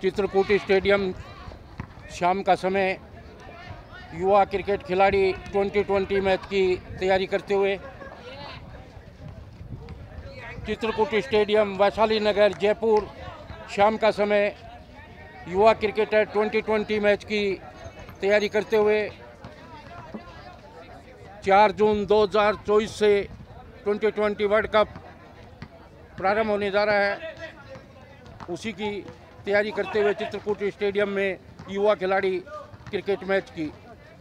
Chitrakoot stadium शाम का समय युवा क्रिकेट खिलाड़ी 2020 मैच की तैयारी करते हुए चित्रकूट स्टेडियम वैशाली नगर जयपुर शाम का समय युवा क्रिकेटर 2020 मैच की तैयारी करते हुए 4 जून 2024 से 2020 वर्ल्ड कप प्रारंभ होने जा रहा है, उसी की तैयारी करते हुए चित्रकूट स्टेडियम में युवा खिलाड़ी क्रिकेट मैच की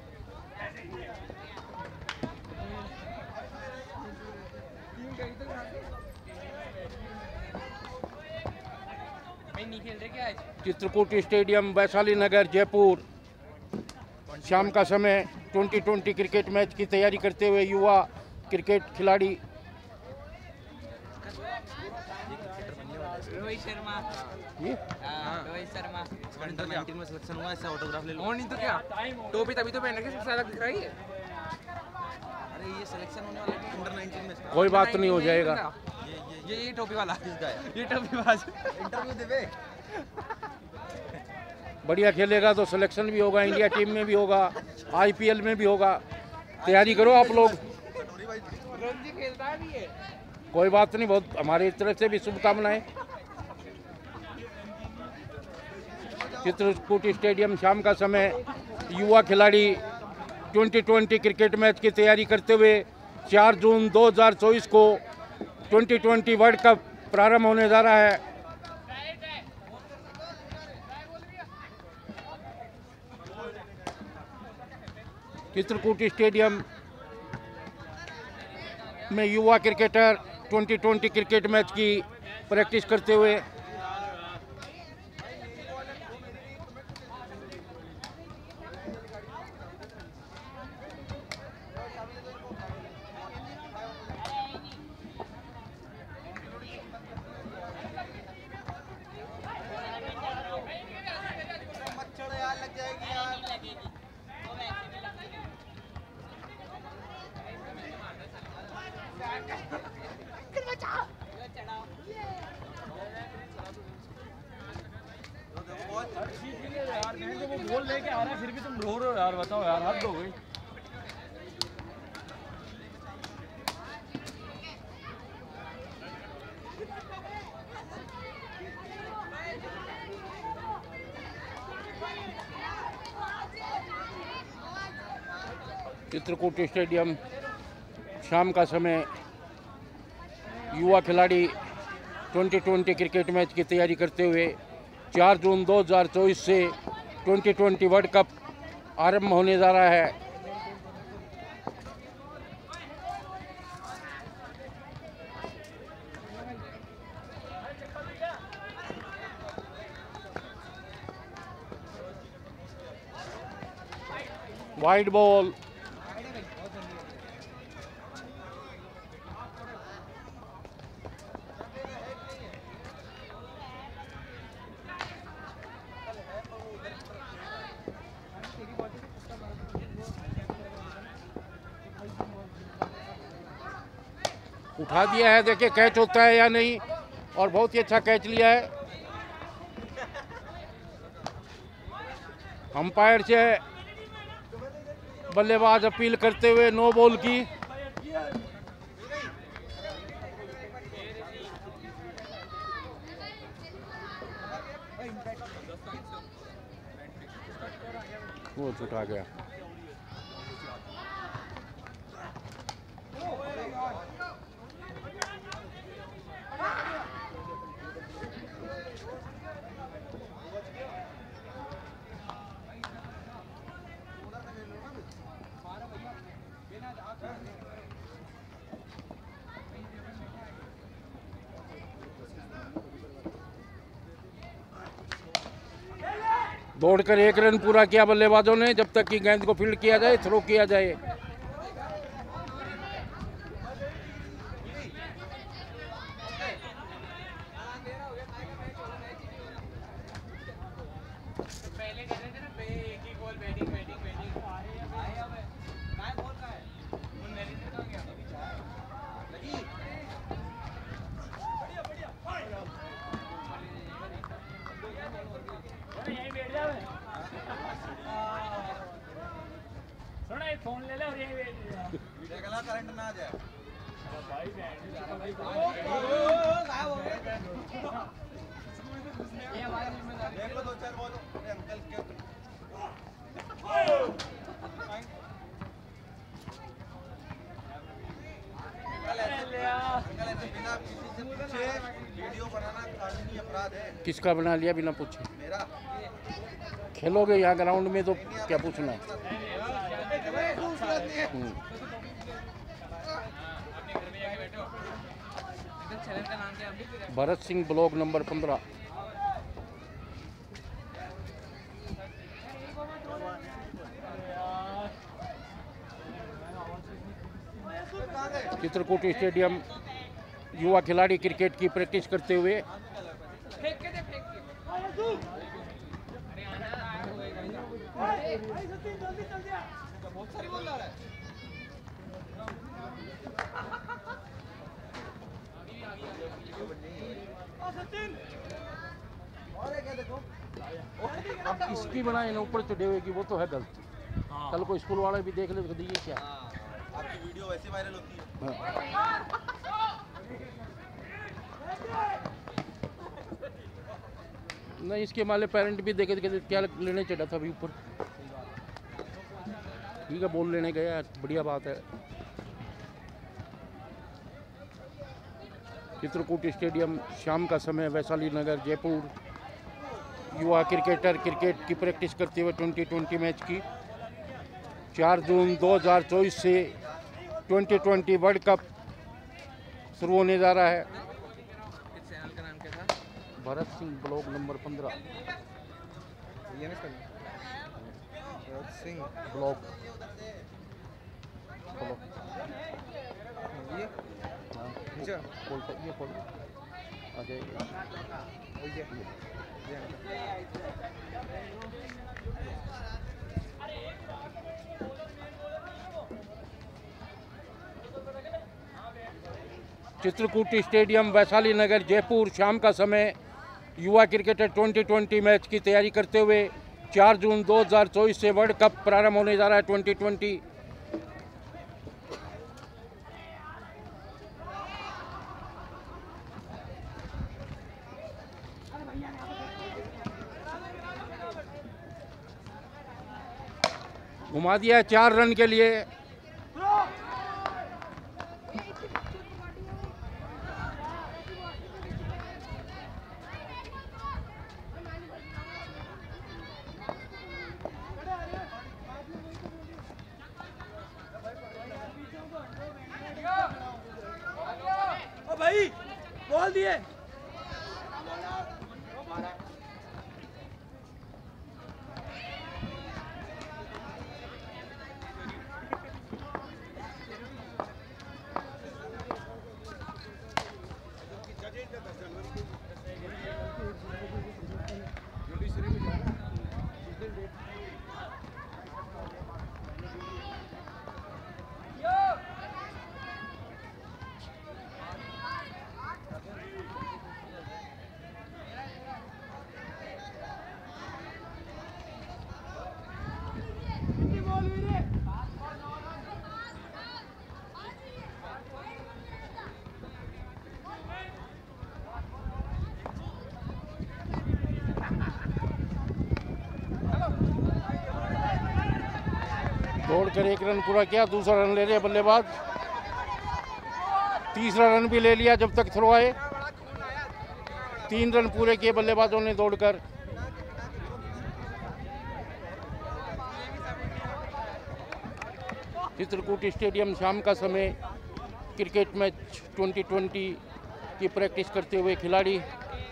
चित्रकूट स्टेडियम वैशाली नगर जयपुर शाम का समय 2020 क्रिकेट मैच की तैयारी करते हुए युवा क्रिकेट खिलाड़ी रोहित शर्मा अंडर 19 में सिलेक्शन हुआ, ऐसा ऑटोग्राफ ले लो। और नहीं तो क्या, टोपी तभी तो पहन के सबसे अलग दिख रही है। अरे ये सिलेक्शन होने वाला है अंडर 19 में। कोई बात नहीं, हो जाएगा। ये टोपी वाला किसका है? ये टोपी बाज इंटरव्यू देवे। बढ़िया खेलेगा तो सिलेक्शन भी होगा, इंडिया टीम में भी होगा, आईपीएल में भी होगा। तैयारी करो आप लोग। कोई बात नहीं, बहुत हमारी तरफ से भी शुभकामनाएं। चित्रकूट स्टेडियम शाम का समय युवा खिलाड़ी 2020 क्रिकेट मैच की तैयारी करते हुए 4 जून 2024 को 2020 वर्ल्ड कप प्रारंभ होने जा रहा है। चित्रकूट स्टेडियम में युवा क्रिकेटर 2020 क्रिकेट मैच की प्रैक्टिस करते हुए वो बोल लेके आ रहा है, फिर भी तुम रो रहे हो यार। बताओ यार, हद हो गई। चित्रकूट स्टेडियम शाम का समय युवा खिलाड़ी 2020 क्रिकेट मैच की तैयारी करते हुए 4 जून 2024 से 2020 वर्ल्ड कप आरंभ होने जा रहा है। वाइड बॉल, उठा दिया है। देखिए कैच होता है या नहीं, और बहुत ही अच्छा कैच लिया है। अंपायर से बल्लेबाज अपील करते हुए नो बॉल की। वो छुटा गया। दौड़कर 1 रन पूरा किया बल्लेबाजों ने, जब तक कि गेंद को फील्ड किया जाए, थ्रो किया जाए। फोन ले ले और यही देखला करंट ना आ जाए भाई देखो दो चार बॉल अंकल के बिना किसी से पूछे वीडियो बनाना कानूनी अपराध है। किसका बना लिया बिना पूछे? मेरा खेलोगे यहाँ ग्राउंड में तो क्या पूछना है? चैनल का नाम क्या है? Bharat Singh block number 15। Chitrakoot stadium युवा खिलाड़ी क्रिकेट की प्रैक्टिस करते हुए अब इसकी बनाए ना ऊपर चढ़े हुए की वो तो है गलत। कल को स्कूल वाले भी देख ले तो ये क्या आपकी वीडियो वैसे वायरल होती है। नहीं, इसके माले पेरेंट भी देखे थे क्या लेने चढ़ा था अभी ऊपर। ठीक है, बोल लेने गया, बढ़िया बात है। चित्रकूट स्टेडियम, शाम का समय, वैशाली नगर, जयपुर। युवा क्रिकेटर क्रिकेट की प्रैक्टिस करते हुए 2020 मैच की 4 जून 2024 से 2020 वर्ल्ड कप शुरू होने जा रहा है। इस चैनल का नाम क्या था? Bharat Singh block number 15। ये ना सर भरत सिंह ब्लॉग ये नीचे ये खोल आगे चित्रकूट स्टेडियम, वैशाली नगर, जयपुर। शाम का समय, युवा क्रिकेटर 2020 मैच की तैयारी करते हुए 4 जून 2024 से वर्ल्ड कप प्रारंभ होने जा रहा है 2020। घुमा दिया है 4 रन के लिए। भाई बोल दिए। दौड़कर 1 रन पूरा किया, दूसरा रन ले रहे बल्लेबाज। तीसरा रन भी ले लिया जब तक थ्रो आए। 3 रन पूरे किए बल्लेबाजों ने दौड़कर। चित्रकूट स्टेडियम, शाम का समय, क्रिकेट मैच 2020 की प्रैक्टिस करते हुए खिलाड़ी।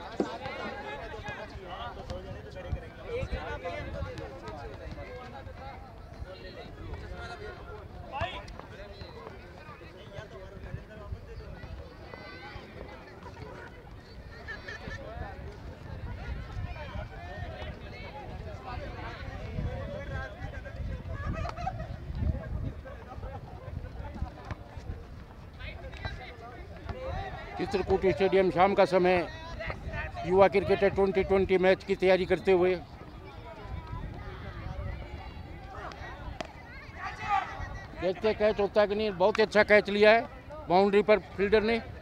चित्रकूट स्टेडियम, शाम का समय, युवा क्रिकेटर 2020 मैच की तैयारी करते हुए देखते कैच होता है कि नहीं। बहुत ही अच्छा कैच लिया है बाउंड्री पर फील्डर ने।